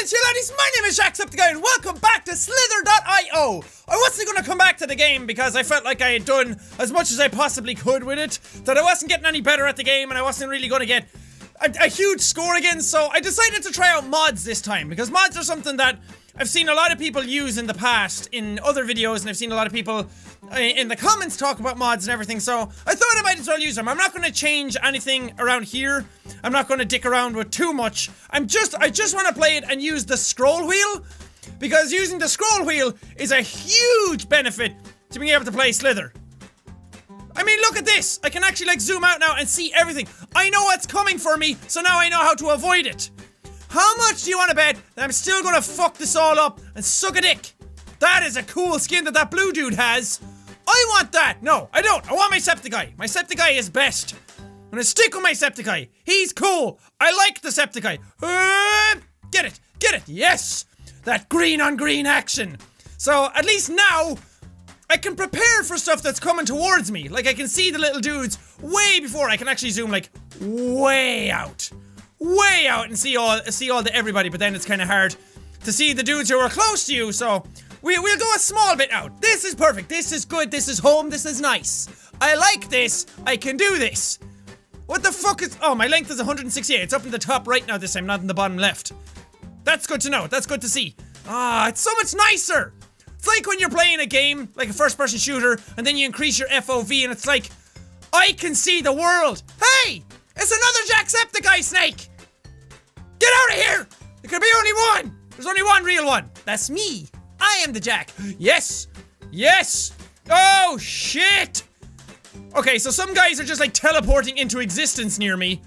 chill laddies, my name is Jacksepticeye and welcome back to Slither.io. I wasn't going to come back to the game because I felt like I had done as much as I possibly could with it, that I wasn't getting any better at the game and I wasn't really going to get a huge score again, so I decided to try out mods this time, because mods are something that I've seen a lot of people use in the past in other videos, and I've seen a lot of people in the comments talk about mods and everything, so I thought I might as well use them. I'm not going to change anything around here. I'm not going to dick around with too much. I just want to play it and use the scroll wheel, because using the scroll wheel is a huge benefit to being able to play Slither. I mean, look at this! I can actually like zoom out now and see everything. I know what's coming for me, so now I know how to avoid it. How much do you want to bet that I'm still gonna fuck this all up and suck a dick? That is a cool skin that blue dude has. I want that! No, I don't. I want my Septiceye. My Septiceye is best. I'm gonna stick with my Septiceye. He's cool. I like the Septiceye. Get it. Get it. Yes! That green on green action. So, at least now, I can prepare for stuff that's coming towards me. Like, I can see the little dudes way before I can actually zoom, like, way out. Way out and see all the everybody, but then it's kind of hard to see the dudes who are close to you, so we'll go a small bit out. This is perfect. This is good. This is home. This is nice. I like this. I can do this. What the fuck is... Oh, my length is 168. It's up in the top right now this time, not in the bottom left. That's good to know. That's good to see. Ah, it's so much nicer. It's like when you're playing a game, like a first-person shooter, and then you increase your FOV, and it's like, I can see the world. Hey! It's another Jacksepticeye snake! Get out of here! There could be only one! There's only one real one. That's me. I am the Jack. Yes! Yes! Oh, shit! Okay, so some guys are just like teleporting into existence near me.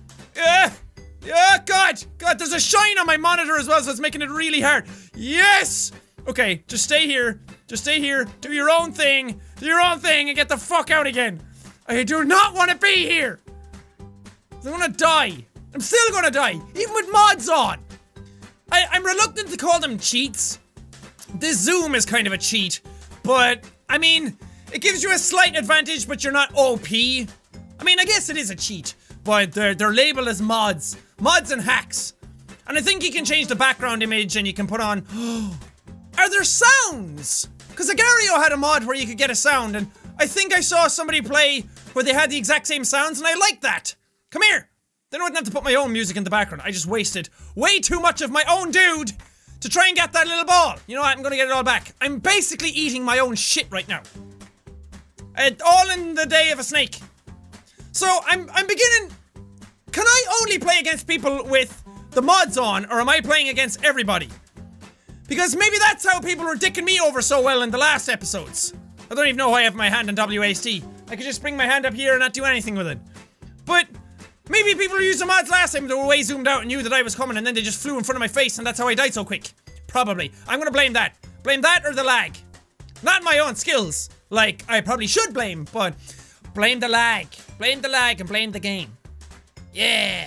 God! God, there's a shine on my monitor as well, so it's making it really hard. Yes! Okay, just stay here. Just stay here. Do your own thing. Do your own thing and get the fuck out again. I do not want to be here. I'm gonna die. I'm still gonna die, even with mods on. I'm reluctant to call them cheats. This zoom is kind of a cheat, but I mean, it gives you a slight advantage, but you're not OP. I mean, I guess it is a cheat, but they're labeled as mods. Mods and hacks. And I think you can change the background image and you can put on... Are there sounds? Because Agario had a mod where you could get a sound, and I think I saw somebody play where they had the exact same sounds, and I like that. Come here. Then I wouldn't have to put my own music in the background. I just wasted way too much of my own dude to try and get that little ball. You know what? I'm gonna get it all back. I'm basically eating my own shit right now. All in the day of a snake. So I'm beginning... Can I only play against people with the mods on, or am I playing against everybody? Because maybe that's how people were dicking me over so well in the last episodes. I don't even know why I have my hand on WASD. I could just bring my hand up here and not do anything with it. But maybe people who used the mods last time, they were way zoomed out and knew that I was coming, and then they just flew in front of my face, and that's how I died so quick. Probably. I'm gonna blame that. Blame that or the lag. Not my own skills, like I probably should blame, but blame the lag. Blame the lag and blame the game. Yeah.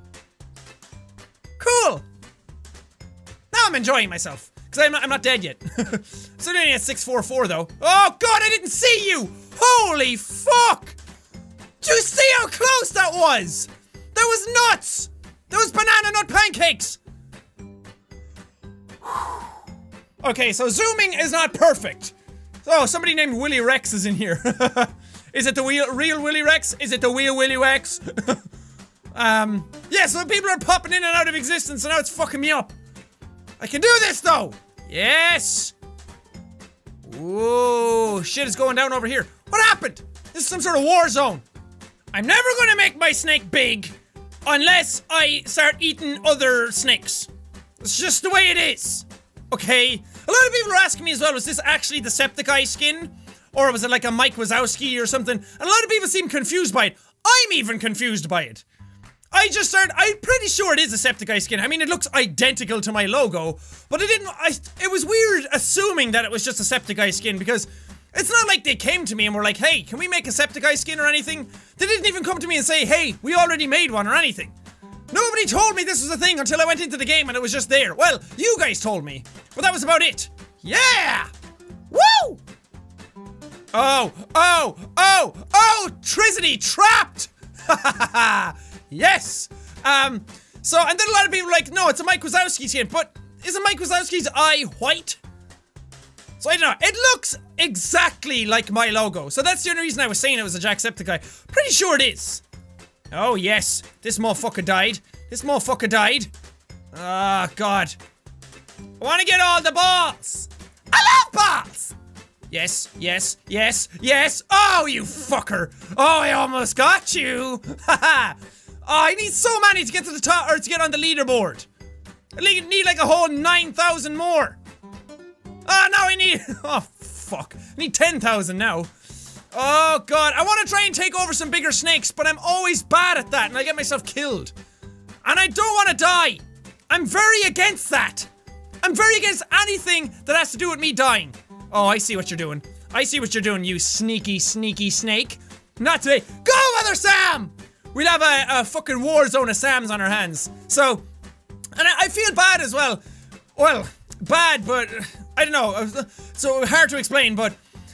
Cool. Now I'm enjoying myself, because I'm not dead yet. So only at 644 though. Oh god, I didn't see you! Holy fuck! Do you see how close that was? That was nuts! That was banana nut pancakes! Okay, so zooming is not perfect. Oh, somebody named Willy Rex is in here. Is it the real Willy Rex? Is it the real Willy Rex? Yeah, so people are popping in and out of existence, and now it's fucking me up. I can do this, though! Yes! Ooh, shit is going down over here. What happened? This is some sort of war zone. I'm never gonna make my snake big unless I start eating other snakes. It's just the way it is. Okay? A lot of people are asking me as well, was this actually the Septiceye skin? Or was it like a Mike Wazowski or something? And a lot of people seem confused by it. I'm even confused by it. I'm pretty sure it is a Septiceye skin. I mean, it looks identical to my logo, but it was weird assuming that it was just a Septiceye skin, because it's not like they came to me and were like, hey, can we make a Septiceye skin or anything? They didn't even come to me and say, hey, we already made one or anything. Nobody told me this was a thing until I went into the game and it was just there. Well, you guys told me, but that was about it. Yeah! Woo! Oh, Trizity trapped! Yes! So, and then a lot of people are like, no, it's a Mike Wazowski skin, but isn't Mike Wazowski's eye white? So I don't know, it looks exactly like my logo, so that's the only reason I was saying it was a Jacksepticeye. Pretty sure it is. Oh yes, this motherfucker died. This motherfucker died. Ah, God. I wanna get all the balls! I love balls! Yes, yes, yes, yes! Oh, you fucker! Oh, I almost got you! Haha! Oh, I need so many to get to the top, or to get on the leaderboard. I need like a whole 9,000 more. Oh, now I need- oh, fuck. I need 10,000 now. Oh, God. I want to try and take over some bigger snakes, but I'm always bad at that, and I get myself killed. And I don't want to die. I'm very against that. I'm very against anything that has to do with me dying. Oh, I see what you're doing. I see what you're doing, you sneaky, sneaky snake. Not today. Go, Mother Sam! We'll have a fucking war zone of Sams on our hands. So, and I feel bad as well. Well, bad, but I don't know. So hard to explain, but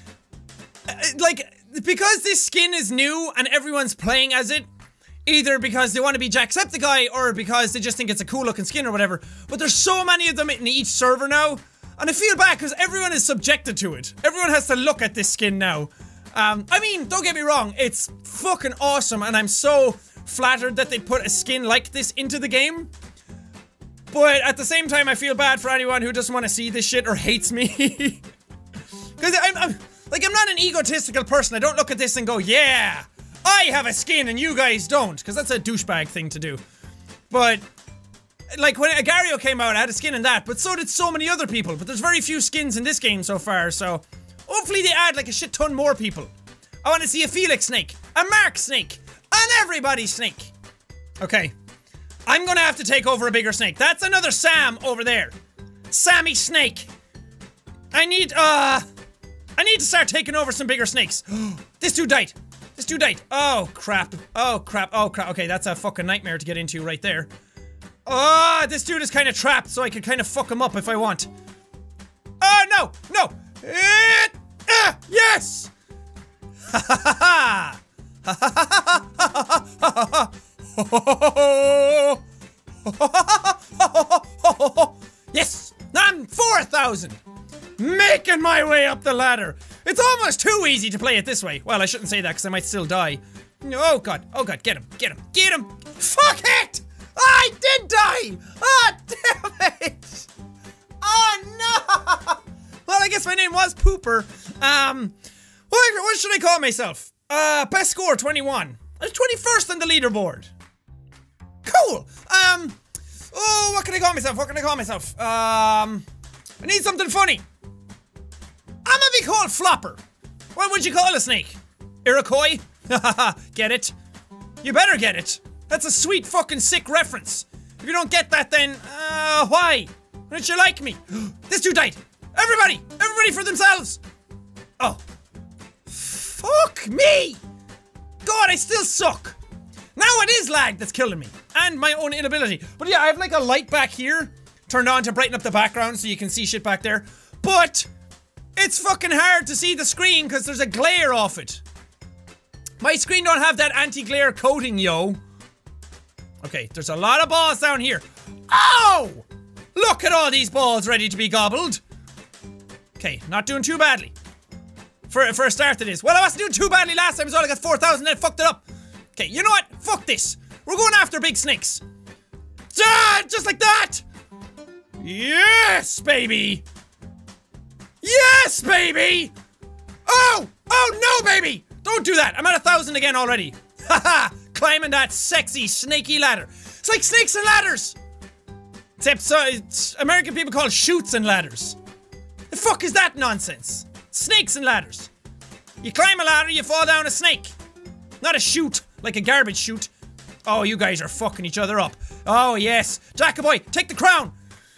like, because this skin is new and everyone's playing as it, either because they want to be Jacksepticeye or because they just think it's a cool looking skin or whatever. But there's so many of them in each server now, and I feel bad because everyone is subjected to it. Everyone has to look at this skin now. I mean, don't get me wrong, it's fucking awesome, and I'm so flattered that they put a skin like this into the game. But at the same time, I feel bad for anyone who doesn't want to see this shit or hates me. Because I'm not an egotistical person. I don't look at this and go, yeah, I have a skin and you guys don't. Because that's a douchebag thing to do. But, like, when Agario came out, I had a skin in that. But so did so many other people. But there's very few skins in this game so far, so hopefully they add, like, a shit ton more people. I want to see a Felix snake, a Mark snake, an everybody snake. Okay. I'm gonna have to take over a bigger snake. That's another Sam over there. Sammy Snake. I need to start taking over some bigger snakes. This dude died. This dude died. Oh, crap. Oh, crap. Oh, crap. Okay, that's a fucking nightmare to get into right there. Oh, this dude is kind of trapped, so I can kind of fuck him up if I want. Oh, no! No! Yes! Ha ha ha ha! Ha ha ha ha ha ha! Yes! I'm 4,000! Making my way up the ladder! It's almost too easy to play it this way. Well, I shouldn't say that because I might still die. Oh god, get him, get him, get him! Fuck it! I did die! Oh, damn it! Oh no! Well, I guess my name was Pooper. What should I call myself? Best score 21. I was 21st on the leaderboard. Cool. Oh, what can I call myself? What can I call myself? I need something funny. I'm gonna be called Flopper. What would you call a snake? Iroquois? Hahaha, get it? You better get it. That's a sweet fucking sick reference. If you don't get that, then, why? Why don't you like me? This dude died. Everybody! Everybody for themselves! Oh. Fuck me! God, I still suck. Now it is lag that's killing me. And my own inability. But yeah, I have like a light back here turned on to brighten up the background so you can see shit back there. But it's fucking hard to see the screen because there's a glare off it. My screen don't have that anti-glare coating, yo. Okay, there's a lot of balls down here. Oh! Look at all these balls ready to be gobbled. Okay, not doing too badly. For a start it is. Well, I wasn't doing too badly last time, so I got 4,000 and I fucked it up. Okay, you know what? Fuck this. We're going after big snakes. Just like that! Yes, baby! Yes, baby! Oh! Oh, no, baby! Don't do that. I'm at 1,000 again already. Haha! Climbing that sexy, snaky ladder. It's like snakes and ladders! Except, it's American people call it chutes and ladders. The fuck is that nonsense? Snakes and ladders. You climb a ladder, you fall down a snake. Not a chute, like a garbage chute. Oh, you guys are fucking each other up. Oh, yes. Jackaboy, take the crown.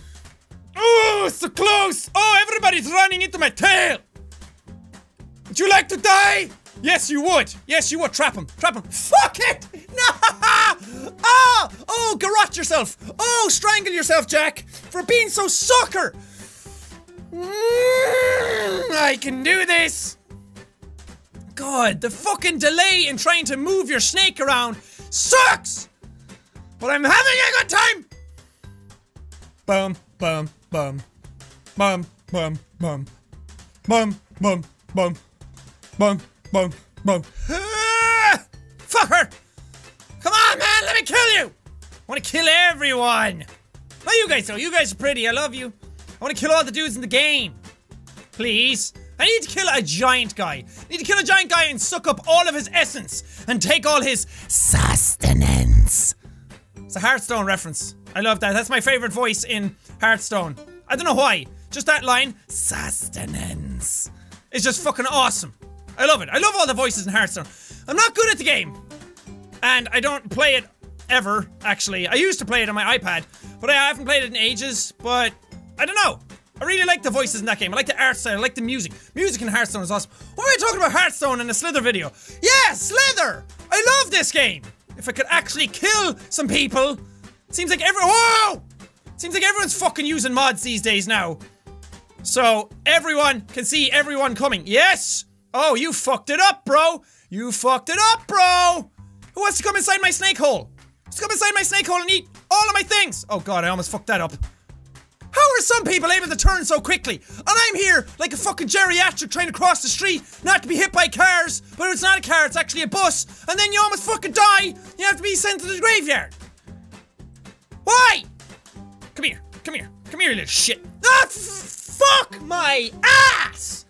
Oh, so close. Oh, everybody's running into my tail. Would you like to die? Yes, you would. Yes, you would. Trap him. Trap him. Fuck it. No. Oh, oh, garrote yourself. Oh, strangle yourself, Jack, for being so sucker. I can do this. God, the fucking delay in trying to move your snake around sucks. but I'm having a good time! Bum, bum, bum. Bum, bum, bum. Bum, bum, bum. Bum, bum, bum. Ah! Fucker! Come on, man, let me kill you! I wanna kill everyone! Not you guys though, you guys are pretty, I love you. I wanna kill all the dudes in the game. Please. I need to kill a giant guy. I need to kill a giant guy and suck up all of his essence and take all his sustenance. It's a Hearthstone reference. I love that. That's my favorite voice in Hearthstone. I don't know why. Just that line, sustenance. It's just fucking awesome. I love it. I love all the voices in Hearthstone. I'm not good at the game. And I don't play it ever, actually. I used to play it on my iPad, but I haven't played it in ages, but I don't know. I really like the voices in that game. I like the art style. I like the music. Music in Hearthstone is awesome. Why am I talking about Hearthstone in a Slither video? Yeah, Slither! I love this game! If I could actually kill some people. Seems like whoa! Seems like everyone's fucking using mods these days now. So, everyone can see everyone coming. Yes! Oh, you fucked it up, bro! You fucked it up, bro! Who wants to come inside my snake hole? Let's come inside my snake hole and eat all of my things! Oh god, I almost fucked that up. How are some people able to turn so quickly? And I'm here like a fucking geriatric trying to cross the street, not to be hit by cars, but it's not a car, it's actually a bus, and then you almost fucking die, you have to be sent to the graveyard. Why? Come here, come here, come here, you little shit. Ah, fuck my ass!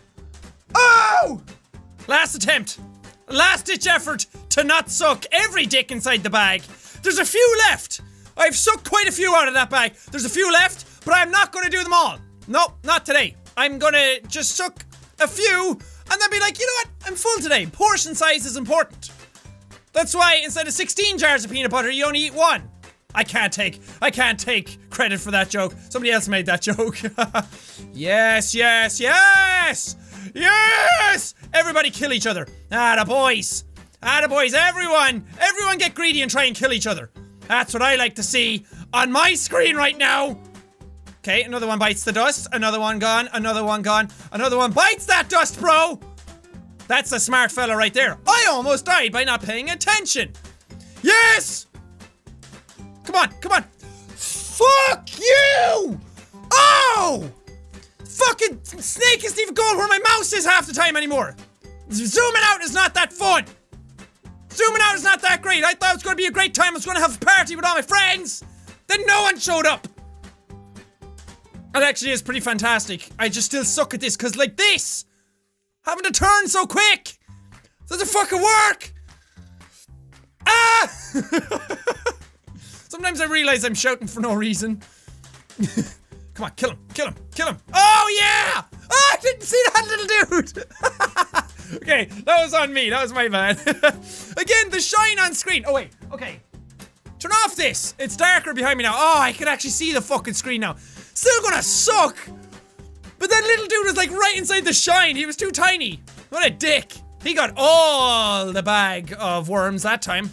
Oh! Last attempt. Last ditch effort to not suck every dick inside the bag. There's a few left. I've sucked quite a few out of that bag. There's a few left, but I'm not gonna do them all. Nope, not today. I'm gonna just suck a few, and then be like, you know what? I'm full today. Portion size is important. That's why instead of 16 jars of peanut butter, you only eat one. I can't take credit for that joke. Somebody else made that joke. Yes, yes, yes! Yes! Everybody kill each other. Attaboys. Attaboys, everyone get greedy and try and kill each other. That's what I like to see on my screen right now. Okay, another one bites the dust. Another one gone. Another one gone. Another one bites that dust, bro. That's a smart fella right there. I almost died by not paying attention. Yes! Come on, come on. Fuck you! Oh! Fucking snake isn't even going where my mouse is half the time anymore. Zooming out is not that fun. Zooming out is not that great. I thought it was going to be a great time. I was going to have a party with all my friends. Then no one showed up. That actually is pretty fantastic. I just still suck at this because like this. Having to turn so quick. Doesn't fucking work. Ah! Sometimes I realize I'm shouting for no reason. Come on, kill him, kill him, kill him. Oh yeah! Oh, I didn't see that little dude. Okay, that was on me. That was my bad. Again, the shine on screen. Oh wait, okay. Turn off this. It's darker behind me now. Oh, I can actually see the fucking screen now. Still gonna suck. But that little dude was like right inside the shine. He was too tiny. What a dick. He got all the bag of worms that time.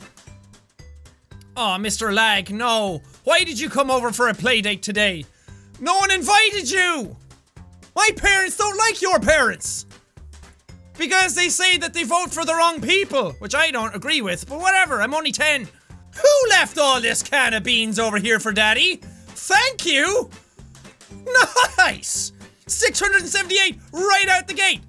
Oh, Mr. Lag, no. Why did you come over for a playdate today? No one invited you. My parents don't like your parents. Because they say that they vote for the wrong people, which I don't agree with, but whatever, I'm only 10. Who left all this can of beans over here for daddy? Thank you! Nice! 678 right out the gate!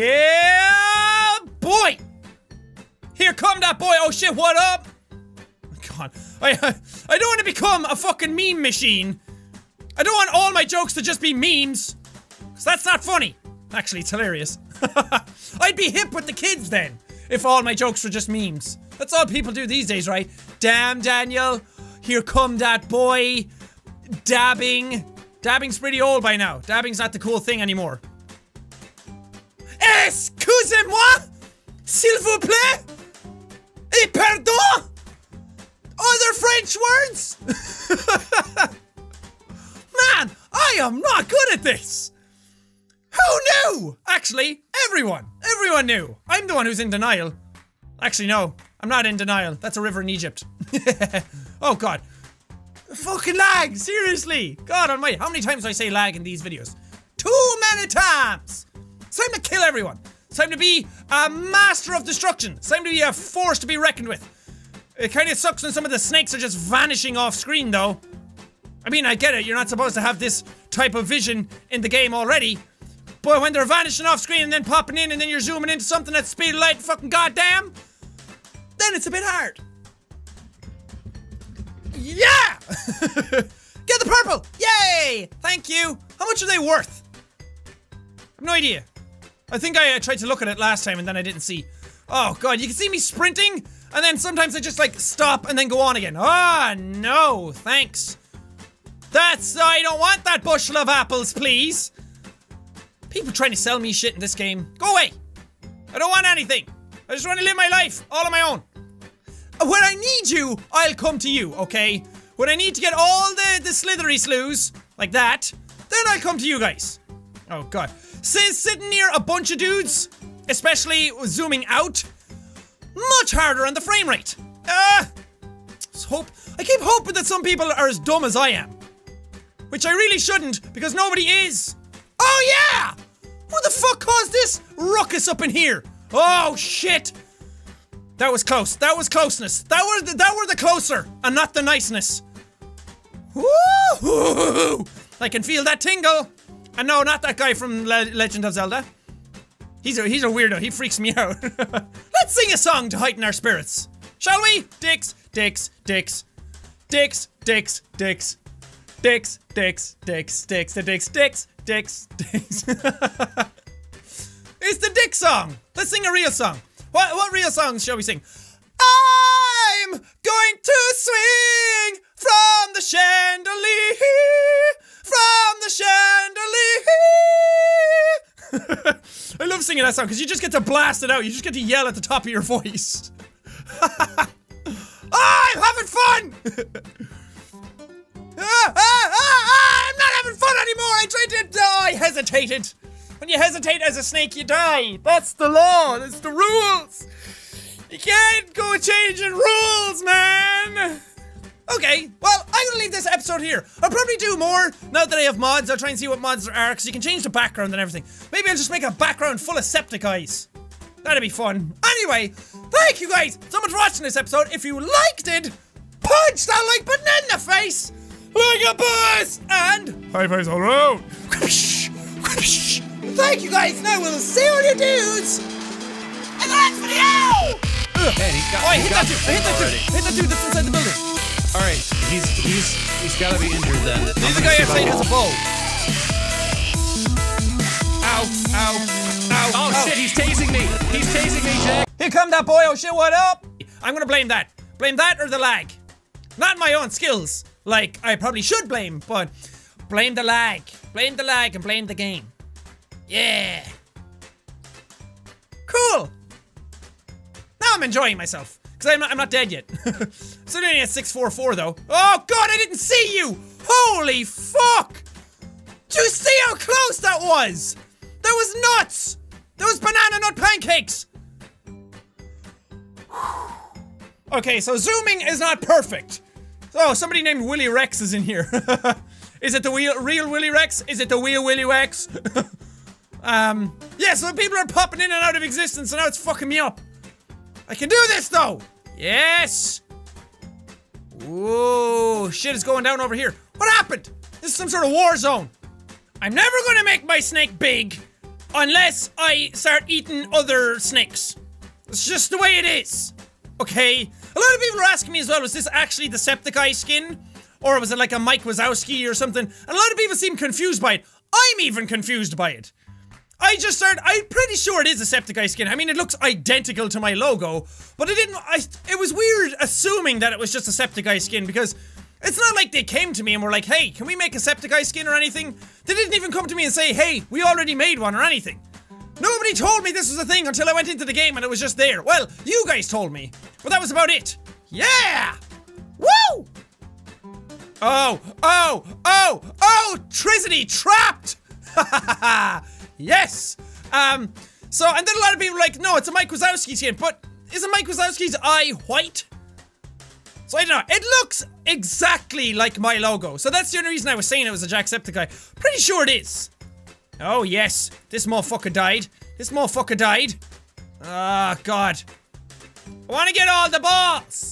Yeah, boy! Here come that boy, oh shit, what up? God, I don't want to become a fucking meme machine. I don't want all my jokes to just be memes. Because that's not funny. Actually, it's hilarious. I'd be hip with the kids then, if all my jokes were just memes. That's all people do these days, right? Damn, Daniel. Here come that boy. Dabbing. Dabbing's pretty old by now. Dabbing's not the cool thing anymore. Excusez-moi? S'il vous plaît? Et pardon? Other French words? Man, I am not good at this. Who knew? Actually, everyone knew. I'm the one who's in denial. Actually, no, I'm not in denial. That's a river in Egypt. Oh god. Fucking lag, seriously. God almighty, how many times do I say lag in these videos? Too many times. It's time to kill everyone. It's time to be a master of destruction. It's time to be a force to be reckoned with. It kind of sucks when some of the snakes are just vanishing off screen, though. I mean, I get it. You're not supposed to have this type of vision in the game already. But when they're vanishing off screen and then popping in and then you're zooming into something at the speed of light, fucking goddamn, then it's a bit hard. Yeah! Get the purple! Yay! Thank you. How much are they worth? I have no idea. I think I tried to look at it last time and then I didn't see. Oh god, you can see me sprinting and then sometimes I just like stop and then go on again. Ah, no, thanks. I don't want that bushel of apples, please. People trying to sell me shit in this game. Go away. I don't want anything. I just want to live my life all on my own. When I need you, I'll come to you, okay? When I need to get all the slithery slews, like that, then I'll come to you guys. Oh god. Sitting near a bunch of dudes, especially zooming out, much harder on the frame rate. I keep hoping that some people are as dumb as I am. Which I really shouldn't, because nobody is. Oh yeah! Who the fuck caused this ruckus up in here? Oh shit! That was close. That was closeness. That were the closer, and not the niceness. Woo! I can feel that tingle. And no, not that guy from Legend of Zelda. He's a weirdo. He freaks me out. Let's sing a song to heighten our spirits, shall we? Dicks, dicks, dicks, dicks, dicks, dicks, dicks, dicks, dicks, dicks, the dicks, dicks, dicks, dicks. It's the dick song. Let's sing a real song. What real songs shall we sing? I'm going to swing from the chandelier, from the chandelier. I love singing that song because you just get to blast it out. You just get to yell at the top of your voice. I'm having fun. I'm not having fun anymore. I tried to. I hesitated. When you hesitate as a snake, you die. That's the law. That's the rules. You can't go changing rules, man. Okay, well, I'm gonna leave this episode here. I'll probably do more now that I have mods. I'll try and see what mods there are, because you can change the background and everything. Maybe I'll just make a background full of septic eyes. That'd be fun. Anyway, thank you guys so much for watching this episode. If you liked it, punch that like button in the face like a boss, and high fives all around. Thank you guys, and I will see all you dudes in the next video! Man, hit that dude that's inside the building. Alright, he's gotta be injured then. He's the guy outside has a bow. Ow, ow, ow. Oh ow. shit, he's tasing me! He's tasing me, Jack! Here come that boy, oh shit, what up? I'm gonna blame that. Blame that or the lag. Not my own skills, like I probably should blame, but blame the lag. Blame the lag and blame the game. Yeah. Cool. Now I'm enjoying myself. Because I'm not dead yet. So only at 644 though. Oh god, I didn't see you! Holy fuck! Did you see how close that was? That was nuts! That was banana nut pancakes! Okay, so zooming is not perfect. Oh, somebody named Willy Rex is in here. Is it the real Willy Rex? Is it the real Willy Rex? Yeah, so people are popping in and out of existence and now it's fucking me up. I can do this though! Yes! Ooh, shit is going down over here. What happened? This is some sort of war zone. I'm never gonna make my snake big unless I start eating other snakes. It's just the way it is. Okay? A lot of people are asking me as well, was this actually the Decepticeye skin? Or was it like a Mike Wazowski or something? And a lot of people seem confused by it. I'm even confused by it. I'm pretty sure it is a Decepticeye skin. I mean, it looks identical to my logo, but it was weird assuming that it was just a Decepticeye skin because it's not like they came to me and were like, hey, can we make a Decepticeye skin or anything? They didn't even come to me and say, hey, we already made one or anything. Nobody told me this was a thing until I went into the game and it was just there. Well, you guys told me, but that was about it. Yeah! Woo! Oh, Trizity trapped! Ha ha ha! Yes! So, and then a lot of people are like, no, it's a Mike Wazowski skin, but isn't Mike Wazowski's eye white? So I don't know, it looks exactly like my logo, so that's the only reason I was saying it was a Jacksepticeye. Pretty sure it is. Oh yes, this motherfucker died. This motherfucker died. Ah, God. I wanna get all the balls!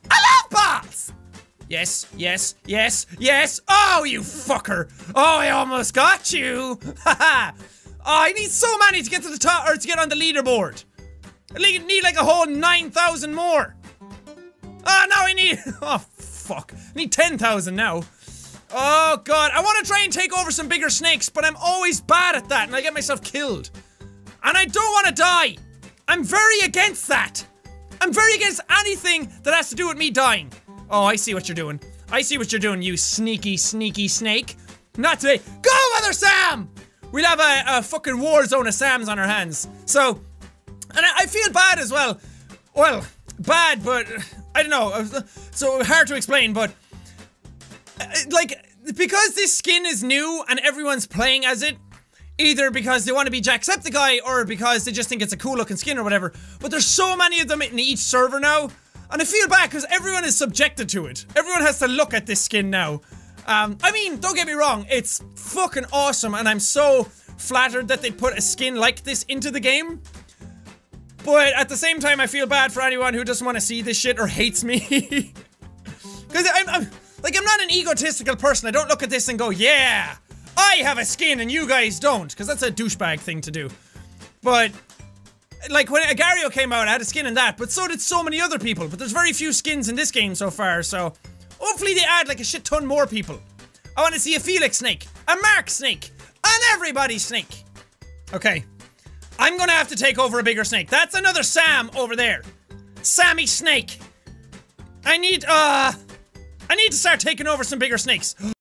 I love balls! Yes, yes, yes, yes. Oh, you fucker. Oh, I almost got you. Haha. Oh, I need so many to get to the top, or to get on the leaderboard. I need like a whole 9,000 more. Oh, now I need, oh, fuck. I need 10,000 now. Oh, God. I want to try and take over some bigger snakes, but I'm always bad at that, and I get myself killed. And I don't want to die. I'm very against that. I'm very against anything that has to do with me dying. Oh, I see what you're doing. I see what you're doing, you sneaky, sneaky snake. Not today. Go, Mother Sam! We'll have a fucking war zone of Sams on our hands. So, and I feel bad as well. Well, bad, but I don't know. So hard to explain, but like, because this skin is new and everyone's playing as it, either because they want to be Jacksepticeye or because they just think it's a cool looking skin or whatever. But there's so many of them in each server now. And I feel bad because everyone is subjected to it. Everyone has to look at this skin now. I mean, don't get me wrong, it's fucking awesome and I'm so flattered that they put a skin like this into the game. But at the same time, I feel bad for anyone who doesn't want to see this shit or hates me. Because I'm not an egotistical person. I don't look at this and go, yeah, I have a skin and you guys don't. Because that's a douchebag thing to do. But like, when Agario came out, I had a skin in that, but so did so many other people. But there's very few skins in this game so far, so hopefully they add like a shit ton more people. I want to see a Felix snake, a Mark snake, an everybody snake. Okay, I'm gonna have to take over a bigger snake. That's another Sam over there. Sammy Snake. I need to start taking over some bigger snakes.